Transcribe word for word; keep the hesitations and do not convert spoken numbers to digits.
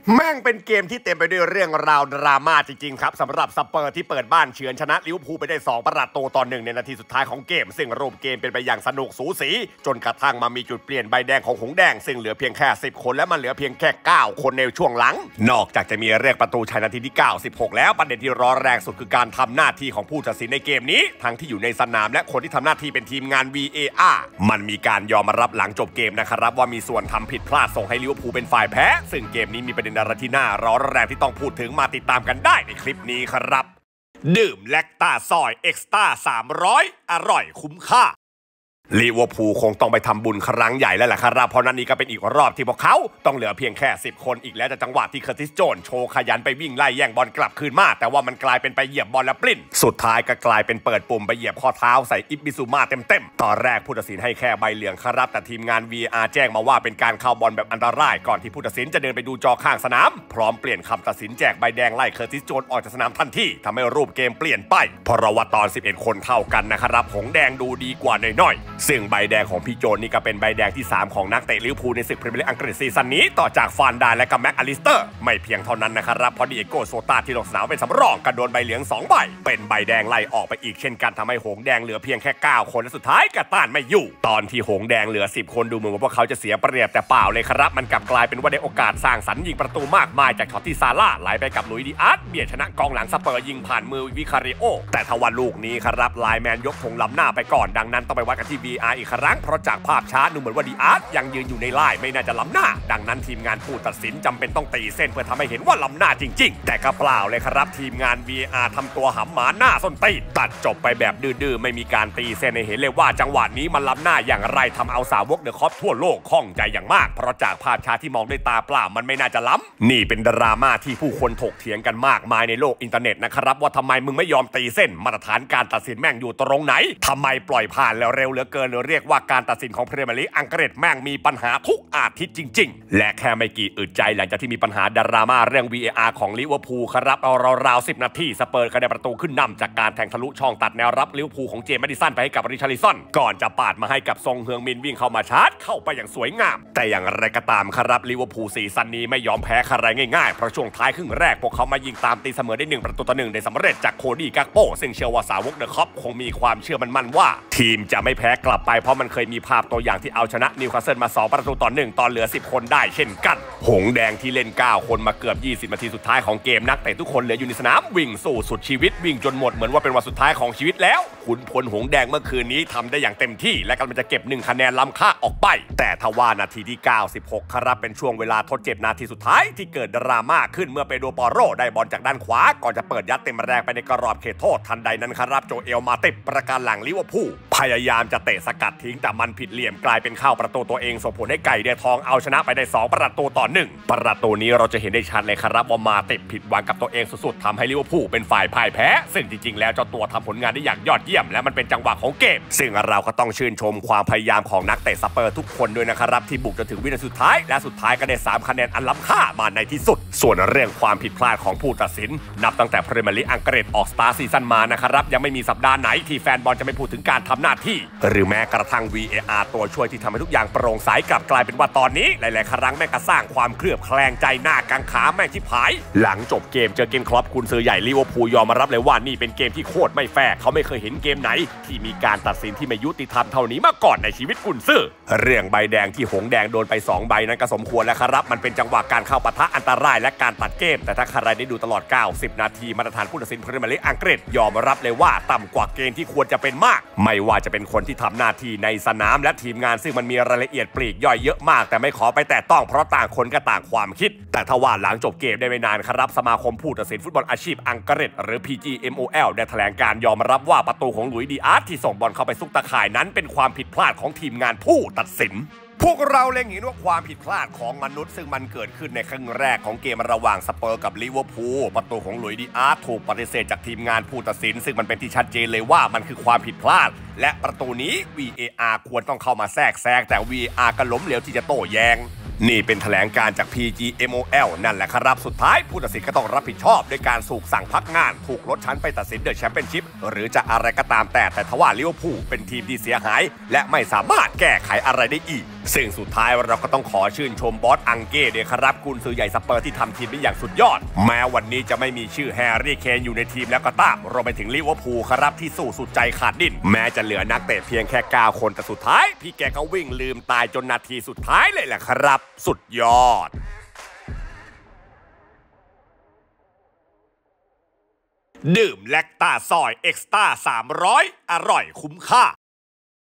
แม่งเป็นเกมที่เต็มไปด้วยเรื่องราวดราม่าจริงๆครับสำหรับสเปอร์ที่เปิดบ้านเฉือนชนะลิเวอร์พูลไปได้สองประตูต่อหนึ่งในนาทีสุดท้ายของเกมซึ่งรูปเกมเป็นไปอย่างสนุกสูสีจนกระทั่งมามีจุดเปลี่ยนใบแดงของหงแดงซึ่งเหลือเพียงแค่สิบคนและมันเหลือเพียงแค่เก้าคนในช่วงหลังนอกจากจะมีเรียกประตูชัยนาทีที่เก้าสิบหกแล้วประเด็นที่ร้อนแรงสุดคือการทำหน้าที่ของผู้ตัดสินในเกมนี้ทั้งที่อยู่ในสนามและคนที่ทำหน้าที่เป็นทีมงาน วี เอ อาร์ มันมีการยอมรับหลังจบเกมนะครับว่ามีส่วนทำผิดพลาดส่งให้ลิเวอร์พูลเป็นฝ่ายแพ้ซึ่งเกมนี้มีประเด็นอะไรที่น่าร้อนแรงที่ต้องพูดถึงมาติดตามกันได้ในคลิปนี้ครับดื่มแลคตาซอยเอ็กซ์ต้าสามร้อยอร่อยคุ้มค่าลิเวอร์พูลคงต้องไปทำบุญครั้งใหญ่แล้วแหละครับเพราะนั้นนี่ก็เป็นอีกรอบที่พวกเขาต้องเหลือเพียงแค่สิบคนอีกแล้วแต่จังหวะที่เคอร์ติสโจนโชว์ขยันไปวิ่งไล่แย่งบอลกลับคืนมาแต่ว่ามันกลายเป็นไปเหยียบบอลและปลิ้นสุดท้ายก็กลายเป็นเปิดปุ่มไปเหยียบข้อเท้าใส่อิบบิซูมาเต็มๆตอนแรกผู้ตัดสินให้แค่ใบเหลืองครับแต่ทีมงาน วี อาร์ แจ้งมาว่าเป็นการเข้าบอลแบบอันตรายก่อนที่ผู้ตัดสินจะเดินไปดูจอข้างสนามพร้อมเปลี่ยนคำตัดสินแจกใบแดงไล่เคอร์ติสโจนออกจากสนามทันทีทำให้รูปเกมเปลี่ยนไปเพราะว่าตอนสิบเอ็ดคนเท่ากันนะครับหงแดงดูดีกว่าน้อยๆซึ่งใบแดงของพี่โจนนี่ก็เป็นใบแดงที่สามของนักเตะลิเวอร์พูลในศึกพรีเมียร์ลีกอังกฤษซีซั่นนี้ต่อจากฟานดาและก็แม็กอลิสเตอร์ไม่เพียงเท่านั้นนะครับเพราะดิเอโกโซตาที่ลงสนามเป็นสำรองก็โดนใบเหลืองสองใบเป็นใบแดงไล่ออกไปอีกเช่นกันทำให้หงแดงเหลือเพียงแค่เก้าคนและสุดท้ายก็ต้านไม่อยู่ตอนที่หงแดงเหลือสิบคนดูเหมือนว่าพวกเขาจะเสียเปรียบแต่เปล่าเลยครับมันกลับกลายเป็นว่าได้โอกาสสร้างสรรค์ยิงประตูมากมายจากช็อตที่ซาร่าไหลไปกับลุยดิอาร์ตเบียดชนะกองหลังสเปอร์ยิงผ่านมือวิคาริโอแต่ทว่าลูกนี้ครับไลน์แมนยกธงล้ำหน้าไปก่อนดังนั้นต้องไปวัดกันที่ วี อาร์ อีกครั้งเพราะจากภาพช้าดูเหมือนว่าดิอาร์ตยังยืนอยู่ในไลน์ไม่น่าจะล้ำหน้าดังนั้นทีมงานผู้ตัดสินจำเป็นต้องตีเส้นเพื่อทำให้เห็นว่าล้ำหน้าจริงๆแต่ก็เปล่าเลยครับทีมงาน วี อาร์ ทำตัวหำหมาหน้าส้นตีนตัดจบไปแบบดื้อๆไม่มีการตีเส้นให้เห็นเลยว่าจังหวะนี้มันล้ำหน้าอย่างไรทำเอาสาวกเดอะคอปทั่วโลกข้องใจอย่างมากเพราะจากภาพช้าที่มองด้วยตาเปล่ามันไม่น่าจะล้ำนี่เป็นดราม่าที่ผู้คนถกเถียงกันมากมายในโลกอินเทอร์เน็ตนะครับว่าทำไมมึงไม่ยอมตีเส้นมาตรฐานการตัดสินแม่งอยู่ตรงไหนทำไมปล่อยผ่านแล้วเร็วเหลือเกินหรือเรียกว่าการตัดสินของพรีเมียร์ลีกอังกฤษแม่งมีปัญหาทุกอาทิตย์จริงๆและแค่ไม่กี่อึดใจหลังจากที่มีปัญหาดราม่าเรื่อง วี เอ อาร์ ของลิเวอร์พูลครับเอาราวๆสิบนาทีสเปอร์ก็ได้ประตูขึ้นนำจากการแทงทะลุช่องตัดแนวรับลิเวอร์พูลของเจมส์ แมดิสันไปให้กับริชาร์ลิสันก่อนจะปาดมาให้กับซงเฮืองมินวิ่งเข้ามาชาร์จเข้าไปอย่างสวยงามแต่อย่างไรก็ตามครับลิเวอร์พูลซีซั่นนี้ไม่ยอมแพ้ใครง่ายๆเพราะช่วงท้ายครึ่งแรกพวกเขามายิงตามตีเสมอได้หนึ่งประตูต่อหนึ่งได้สำเร็จจากโคดี้กักโปซึ่งเชื่อว่าสาวกเดอะคอปคงมีความเชื่อมั่นว่าทีมจะไม่แพ้กลับไปเพราะมันเคยมีภาพตัวอย่างที่เอาชนะนิวคาสเซิลมาสองประตูต่อหนึ่งตอนเหลือสิบคนได้เช่นกันหงแดงที่เล่นเก้าคนมาเกือบยี่สิบนาทีสุดท้ายของเกมนักเตะทุกคนเหลืออยู่ในสนามวิ่งสู้สุดชีวิตวิ่งจนหมดเหมือนว่าเป็นวันสุดท้ายของชีวิตแล้วขุนพลหงแดงเมื่อคืนนี้ทำได้อย่างเต็มที่และกำลังจะเก็บหนึ่งคะแนนล้ำค่าออกไปแต่ทว่านาทีที่เก้าสิบหกครับเป็นช่วงเวลาทดเจ็บนาทีสุดท้ายที่เกิดดราม่าขึ้นเมื่อเปโดรปอโรได้บอลจากด้านขวาก่อนจะเปิดยัดเต็มแรงไปในกรอบเขตโทษทันใดนั้นครับโจเอลมาติบประการหลังลิเวอร์พูลพยายามจะเตะสกัดทิ้งแต่มันผิดเหลี่ยมกลายเป็นเข้าประตูตัวเองส่งผลให้ไก่เดทองเอาชนะไปได้สองประตูต่อหนึ่งประตูนี้เราจะเห็นได้ชัดเลยครับว่ามาติบผิดหวังกับตัวเองสุดๆทำให้ลิเวอร์พูลเป็นฝ่ายพ่ายแพ้ซึ่งจริงๆแล้วเจ้าตัวทำผลงานได้อย่างยอดเยี่ยมและมันเป็นจังหวะของเกมซึ่งเราก็ต้องชื่นชมความพยายามของนักเตะสเปอร์ทุกคนด้วยนะครับที่บุกจนถึงวินาทีสุดท้ายและสุดท้ายก็ได้สามคะแนนอันล้ำค่ามาในที่สุดส่วนเรื่องความผิดพลาดของผู้ตัดสินนับตั้งแต่พรีเมียร์ลีกอังกฤษออกสตาร์ซีซั่นมานะครับยังไม่มีสัปดาห์ไหนที่แฟนบอลจะไม่พูดถึงการทำหน้าที่หรือแม้กระทั่ง วี เอ อาร์ ตัวช่วยที่ทำให้ทุกอย่างโปร่งใสกลับกลายเป็นว่าตอนนี้หลายๆครั้งแม่งก็สร้างความเคลือบแคลงใจหน้ากังขาแม่งชิบหายหลังจบเกมเจอเกมครอปกุนซือใหญ่ลิเวอร์พูลยอมมารับเลยว่านี่เป็นเกมที่โคตรไม่แฟร์เขาไม่เคยเห็นเกมไหนที่มีการตัดสินที่ไม่ยุติธรรมเท่านี้มาก่อนในชีวิตกุนซือเรื่องใบแดงที่หงแดงโดนไปสองใบนั้นก็สมควรแล้วครับมันเป็นจังหวะการเข้าปะทะอันตรายและการตัดเกมแต่ถ้าใครได้ดูตลอดเก้าสิบนาทีมาตรฐานผู้ตัดสินพรีเมียร์ลีกอังกฤษยอมรับเลยว่าต่ำกว่าเกณฑ์ที่ควรจะเป็นมากไม่ว่าจะเป็นคนที่ทำหน้าที่ในสนามและทีมงานซึ่งมันมีรายละเอียดปลีกย่อยเยอะมากแต่ไม่ขอไปแตะต้องเพราะต่างคนก็ต่างความคิดแต่ทว่าหลังจบเกมได้ไม่นานครับสมาคมผู้ตัดสินฟุตบอลอาชีพอังกฤษหรือ พี จี เอ็ม โอ แอล ได้แถลงการยอมรับว่าประตูของลุยดิอาร์ตที่ส่งบอลเข้าไปซุกตะข่ายนั้นเป็นความผิดพลาดของทีมงานผู้ตัดสินพวกเราเล็งเห็นว่าความผิดพลาดของมนุษย์ซึ่งมันเกิดขึ้นในครึ่งแรกของเกมระหว่างสเปอร์กับลิเวอร์พูลประตูของลุยดิอาร์ตถูกปฏิเสธจากทีมงานผู้ตัดสินซึ่งมันเป็นที่ชัดเจนเลยว่ามันคือความผิดพลาดและประตูนี้ วี เอ อาร์ ควรต้องเข้ามาแทรกแซงแต่ วี เอ อาร์ ก็ล้มเหลวที่จะโต้แย้งนี่เป็นแถลงการจาก พี จี เอ็ม โอ แอล นั่นแหละครับสุดท้ายผู้ตัดสินก็ต้องรับผิดชอบด้วยการถูกสั่งพักงานถูกลดชั้นไปตัดสินเดอะแชมเปี้ยนชิพหรือจะอะไรก็ตามแต่แต่ทว่าลิเวอร์พูลเป็นทีมที่เสียหายและไม่สามารถแก้ไขอะไรได้อีกซึ่งสุดท้ายเราก็ต้องขอชื่นชมบอสอังเก้ด้วยครับกุนซือใหญ่สเปอร์ที่ทำทีมได้อย่างสุดยอดแม้วันนี้จะไม่มีชื่อแฮร์รี่เคนอยู่ในทีมแล้วก็ตามรวมไปถึงลิเวอร์พูลครับที่สู้สุดใจขาดดิ้นแม้จะเหลือนักเตะเพียงแค่เก้าคนแต่สุดท้ายพี่แกก็วิ่งลืมตายจนนาทีสุดท้ายเลยแหละครับสุดยอดดื่มแลคตาซอยเอ็กซ์ต้าสามร้อยอร่อยคุ้มค่า